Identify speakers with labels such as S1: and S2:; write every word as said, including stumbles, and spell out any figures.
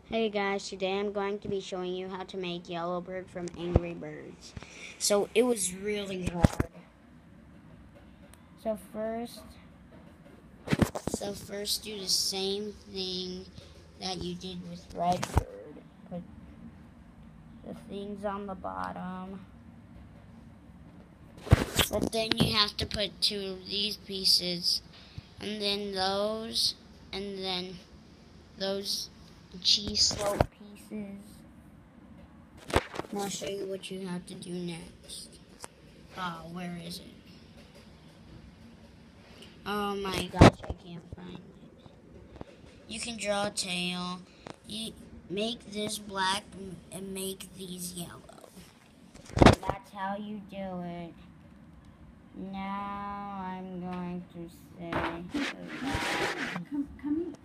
S1: Hey guys, today I'm going to be showing you how to make Yellowbird from Angry Birds. So it was really hard. So first, so first do the same thing that you did with Redbird. Put the things on the bottom. But then you have to put two of these pieces, and then those, and then those cheese slope pieces. And I'll show you what you have to do next. Oh, where is it? Oh my gosh, I can't find it. You can draw a tail. You make this black and make these yellow. That's how you do it. Now I'm going to say
S2: Come, come